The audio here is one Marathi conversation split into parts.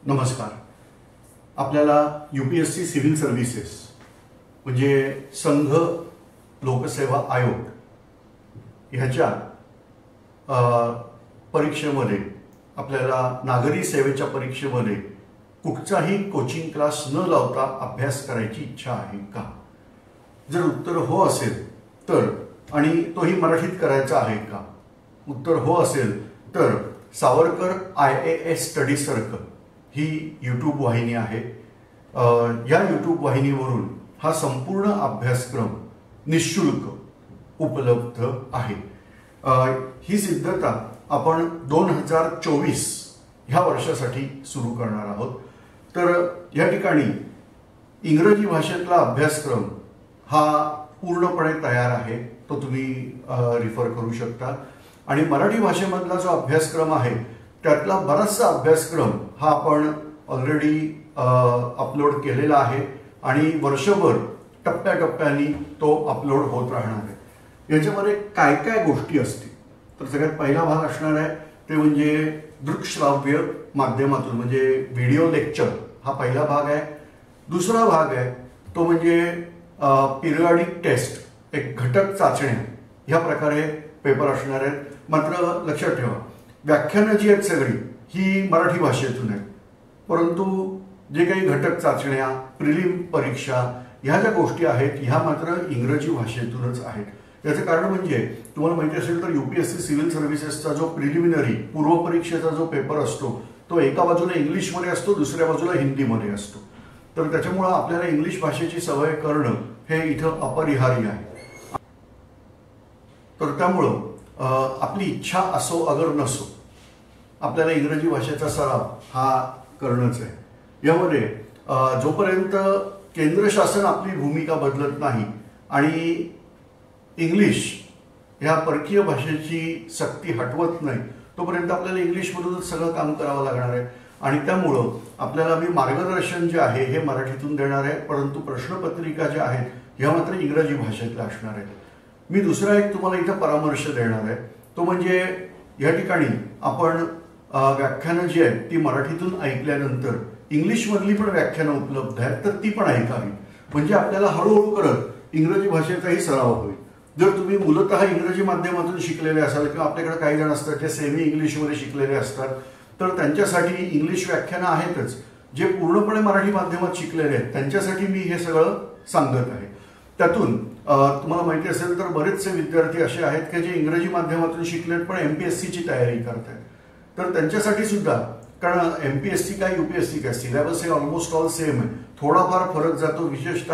नमस्कार. आपल्याला UPSC सिव्हिल सर्व्हिसेस म्हणजे संघ लोकसेवा आयोग ह्याच्या परीक्षेमध्ये आपल्याला नागरी सेवेच्या परीक्षेमध्ये कुठचाही कोचिंग क्लास न लावता अभ्यास करायची इच्छा आहे का? जर उत्तर हो असेल तर आणि तोही मराठीत करायचा आहे का? उत्तर हो असेल तर सावरकर IAS स्टडी सर्कल ही YouTube वाहिनी आहे. या YouTube वाहिनीवरून हा संपूर्ण अभ्यासक्रम निशुल्क उपलब्ध आहे. ही सिद्धता आपण 2024 ह्या वर्षासाठी सुरू करणार आहोत. तर या ठिकाणी इंग्रजी भाषेतला अभ्यासक्रम हा पूर्णपणे तयार आहे, तो तुम्ही रिफर करू शकता. आणि मराठी भाषेमधला जो अभ्यासक्रम आहे त्यातला बराचसा अभ्यासक्रम हा आपण ऑलरेडी अपलोड केलेला आहे आणि वर्षभर टप्प्याटप्प्याने तो अपलोड होत राहणार आहे. याच्यामध्ये काय काय गोष्टी असतील तर सगळ्यात पहिला भाग असणार आहे ते म्हणजे दृकश्राव्य माध्यमातून म्हणजे व्हिडिओ लेक्चर हा पहिला भाग आहे. दुसरा भाग आहे तो म्हणजे पिरियॉडिक टेस्ट, एक घटक चाचण्या ह्या प्रकारे पेपर असणार आहेत. मात्र लक्षात ठेवा, व्याख्यानं जी आहेत सगळी ही मराठी भाषेतून आहेत, परंतु जे काही घटक चाचण्या, प्रिलिम परीक्षा ह्या ज्या गोष्टी आहेत ह्या मात्र इंग्रजी भाषेतूनच आहेत. याचं कारण म्हणजे तुम्हाला माहिती असेल तर UPSC सिव्हिल सर्व्हिसेसचा जो प्रिलिमिनरी पूर्व परीक्षेचा जो पेपर असतो तो एका बाजूला इंग्लिशमध्ये असतो, दुसऱ्या बाजूला हिंदीमध्ये असतो. तर त्याच्यामुळं आपल्याला इंग्लिश भाषेची सवय करणं हे इथं अपरिहार्य आहे. तर त्यामुळं आपली इच्छा असो अगर नसो आपल्याला इंग्रजी भाषेचा सराव हा करणंच आहे. यामध्ये जोपर्यंत केंद्र शासन आपली भूमिका बदलत नाही आणि इंग्लिश ह्या परकीय भाषेची सक्ती हटवत नाही तोपर्यंत आपल्याला इंग्लिशमधूनच सगळं काम करावं लागणार आहे. आणि त्यामुळं आपल्याला मी मार्गदर्शन जे आहे हे मराठीतून देणार आहे, परंतु प्रश्नपत्रिका ज्या आहेत ह्या मात्र इंग्रजी भाषेतल्या असणार आहेत. मी दुसरा एक तुम्हाला इथं परामर्श देणार आहे, तो म्हणजे या ठिकाणी आपण व्याख्यानं जी आहेत ती मराठीतून ऐकल्यानंतर इंग्लिशमधली पण व्याख्यानं उपलब्ध आहेत, तर ती पण ऐकावी. म्हणजे आपल्याला हळूहळू करत इंग्रजी भाषेचाही सराव होईल. जर तुम्ही मूलतः इंग्रजी माध्यमातून शिकलेले असाल किंवा आपल्याकडे काही जण असतात जे सेमी इंग्लिशमध्ये शिकलेले असतात तर त्यांच्यासाठी इंग्लिश व्याख्यानं आहेतच. जे पूर्णपणे मराठी माध्यमात शिकलेले आहेत त्यांच्यासाठी मी हे सगळं सांगत आहे. त्यातून तुम्हाला माहिती असेल तर बरेचसे विद्यार्थी असे आहेत की जे इंग्रजी माध्यमातून शिकलेत पण MPSCची तयारी करत आहेत. तर त्यांच्यासाठी सुद्धा, कारण MPSC काय UPSC काय सिलेबस हे ऑलमोस्ट ऑल सेम आहे. थोडाफार फरक जातो,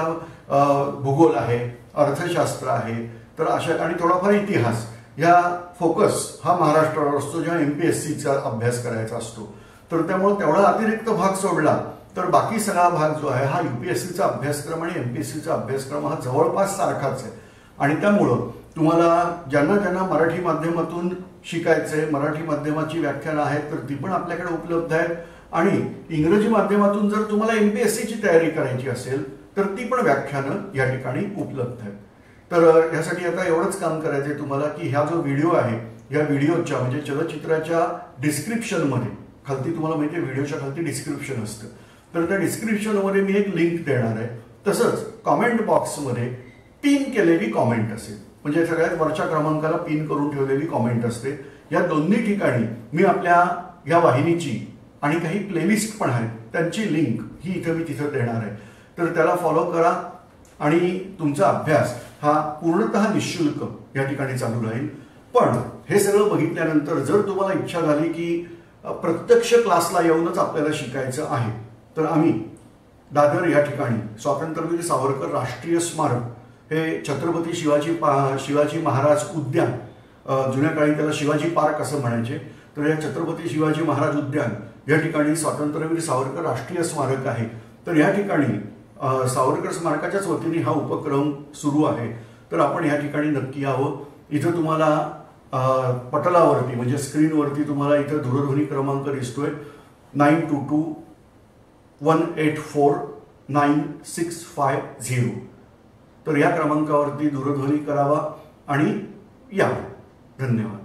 विशेषतः भूगोल आहे, अर्थशास्त्र आहे, तर अशा आणि थोडाफार इतिहास. ह्या फोकस हा महाराष्ट्रावर असतो जेव्हा MPSCचा अभ्यास करायचा असतो. तर त्यामुळे तेवढा अतिरिक्त भाग सोडला तर बाकी सगळा भाग जो आहे हा UPSCचा अभ्यासक्रम आणि MPSCचा अभ्यासक्रम हा जवळपास सारखाच आहे. आणि त्यामुळं तुम्हाला ज्यांना ज्यांना मराठी माध्यमातून शिकायचंय, मराठी माध्यमाची व्याख्यानं आहेत तर ती पण आपल्याकडे उपलब्ध आहेत. आणि इंग्रजी माध्यमातून जर तुम्हाला MPSCची तयारी करायची असेल तर ती पण व्याख्यानं या ठिकाणी उपलब्ध आहेत. तर यासाठी आता एवढंच काम करायचंय तुम्हाला की हा जो व्हिडिओ आहे या व्हिडिओच्या म्हणजे चलचित्राच्या डिस्क्रिप्शनमध्ये खालती तुम्हाला माहिती आहे व्हिडिओच्या खालती डिस्क्रिप्शन असतं, तर त्या डिस्क्रिप्शनमध्ये मी एक लिंक देणार आहे. तसंच कॉमेंट बॉक्समध्ये पिन केलेली कॉमेंट असेल, म्हणजे सगळ्यात वरच्या क्रमांकाला पिन करून ठेवलेली कॉमेंट असते. या दोन्ही ठिकाणी मी आपल्या या वाहिनीची आणि काही प्लेलिस्ट पण आहेत त्यांची लिंक ही इथं मी तिथं देणार आहे. तर त्याला फॉलो करा आणि तुमचा अभ्यास हा पूर्णतः निशुल्क या ठिकाणी चालू राहील. पण हे सगळं बघितल्यानंतर जर तुम्हाला इच्छा झाली की प्रत्यक्ष क्लासला येऊनच आपल्याला शिकायचं आहे तर आम्ही दादर या ठिकाणी स्वातंत्र्यवीर सावरकर राष्ट्रीय स्मारक हे छत्रपती शिवाजी महाराज उद्यान, जुन्या काळी त्याला शिवाजी पार्क असं म्हणायचे, तर या छत्रपती शिवाजी महाराज उद्यान या ठिकाणी स्वातंत्र्यवीर सावरकर राष्ट्रीय स्मारक आहे. तर या ठिकाणी सावरकर स्मारकाच्याच वतीने हा उपक्रम सुरू आहे. तर आपण या ठिकाणी नक्की यावं. इथं तुम्हाला पटलावरती म्हणजे स्क्रीनवरती तुम्हाला इथं दूरध्वनी क्रमांक दिसतोय 9222184960. तर या क्रमांकावरती दूरध्वनी करावा आणि या. धन्यवाद.